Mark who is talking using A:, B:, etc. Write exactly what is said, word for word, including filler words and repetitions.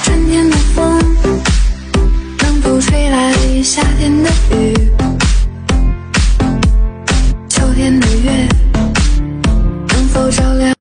A: 春天的风能否吹来夏天的雨？秋天的月能否照亮